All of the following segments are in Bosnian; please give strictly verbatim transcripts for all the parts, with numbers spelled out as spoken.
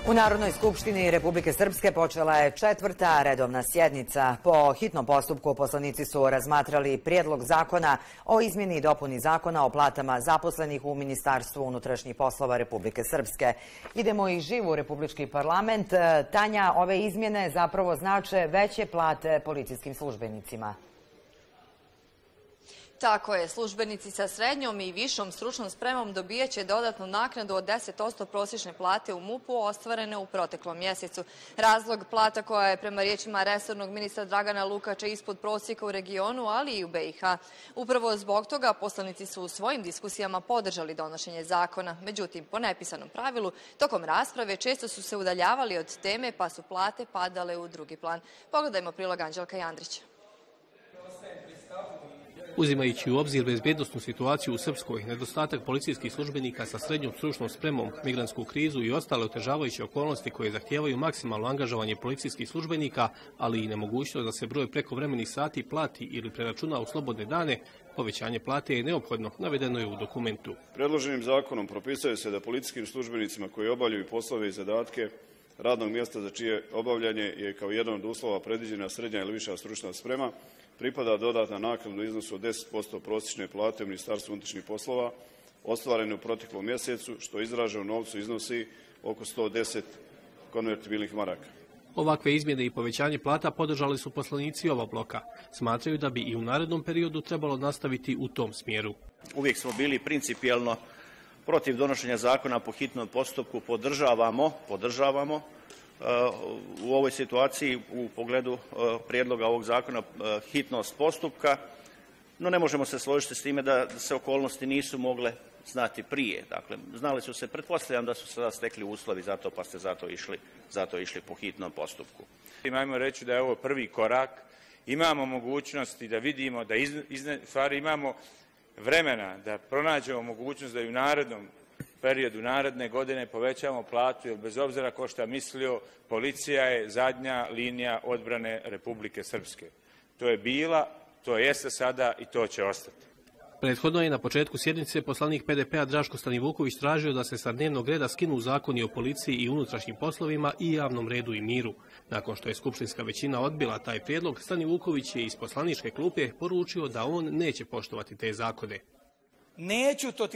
U Narodnoj skupštini Republike Srpske počela je četvrta redovna sjednica. Po hitnom postupku poslanici su razmatrali prijedlog zakona o izmjeni i dopuni zakona o platama zaposlenih u Ministarstvu unutrašnjih poslova Republike Srpske. Idemo i živ u Republički parlament. Tanja, ove izmjene zapravo znače veće plate policijskim službenicima. Tako je, službenici sa srednjom i višom stručnom spremom dobijaće dodatnu naknadu od deset posto prosječne plate u MUP-u ostvarene u proteklom mjesecu. Razlog plata koja je prema riječima resornog ministra Dragana Lukača ispod prosjeka u regionu, ali i u B i H. Upravo zbog toga poslanici su u svojim diskusijama podržali donošenje zakona. Međutim, po nepisanom pravilu, tokom rasprave često su se udaljavali od teme pa su plate padale u drugi plan. Pogledajmo prilog Anđelka Jandrića. Uzimajući u obzir bezbjednosnu situaciju u Srpskoj, nedostatak policijskih službenika sa srednjom stručnom spremom, migrantsku krizu i ostale otežavajuće okolnosti koje zahtijevaju maksimalno angažovanje policijskih službenika, ali i nemogućnost da se broj prekovremenih sati plati ili preračuna u slobodne dane, povećanje plate je neophodno, navedeno je u dokumentu. Predloženim zakonom propisuje se da policijskim službenicima koji obavljaju poslove i zadatke radnog mjesta za čije obavljanje je kao jedan od uslova predviđena srednja ili viša stručna sprema, pripada dodatna naknada u iznosu od deset posto prosječne plate u Ministarstvu unutrašnjih poslova ostvarene u proteklom mjesecu, što izraženo u novcu iznosi oko sto deset konvertibilnih maraka. Ovakve izmjene i povećanje plata podržali su poslanici ova bloka. Smatraju da bi i u narednom periodu trebalo nastaviti u tom smjeru. Uvijek smo bili principijelno protiv donošenja zakona po hitnom postupku, podržavamo, podržavamo u ovoj situaciji u pogledu prijedloga ovog zakona hitnost postupka, no ne možemo se složiti s time da se okolnosti nisu mogle znati prije. Dakle, znali su se, pretpostavljam da su sada stekli uslovi za to, pa ste zato išli, zato išli po hitnom postupku. Imamo reći da je ovo prvi korak, imamo mogućnosti da vidimo, da izne, stvari imamo vremena da pronađemo mogućnost da i u narednom periodu, naredne godine povećamo platu, jer bez obzira ko šta mislio, policija je zadnja linija odbrane Republike Srpske. To je bila, to jeste sada i to će ostati. Prethodno je na početku sjednice poslanik P D P-a Draško Stanivuković tražio da se sa dnevnog reda skinu zakoni o policiji i unutrašnjim poslovima i javnom redu i miru. Nakon što je skupštinska većina odbila taj prijedlog, Stanivuković je iz poslaničke klupe poručio da on neće poštovati te zakone. Neću to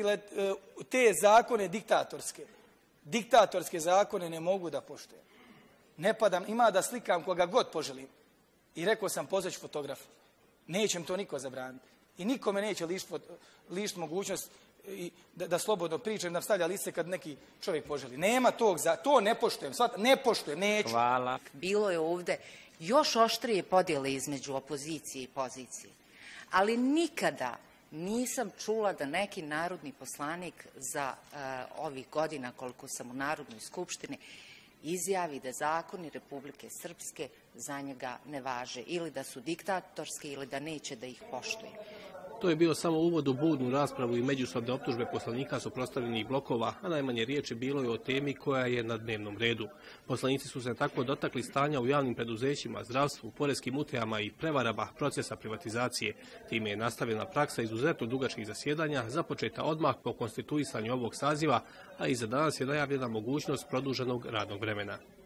te zakone diktatorske. Diktatorske zakone ne mogu da poštujem. Ne padam, ima da slikam koga god poželim. I rekao sam, pozvać fotografa. Nećem to niko zabraniti. I nikome neće lišiti mogućnost i da, da slobodno pričam, da stavlja liste kad neki čovjek poželi. Nema tog, za, to ne poštujem, svat, ne poštujem, neću. Hvala. Bilo je ovdje još oštrije podjele između opozicije i pozicije. Ali nikada nisam čula da neki narodni poslanik za uh, ovih godina koliko sam u Narodnoj skupštini izjavi da zakoni Republike Srpske za njega ne važe ili da su diktatorski ili da neće da ih poštuje. To je bio samo uvod u budnu raspravu i međusobne optužbe poslanika suprotstavljenih blokova, a najmanje riječi bilo je o temi koja je na dnevnom redu. Poslanici su se tako dotakli stanja u javnim preduzećima, zdravstvu, poreskim utajama i prevarama procesa privatizacije. Time je nastavljena praksa izuzetno dugačkih zasjedanja, započeta odmah po konstituisanju ovog saziva, a i za danas je najavljena mogućnost produženog radnog vremena.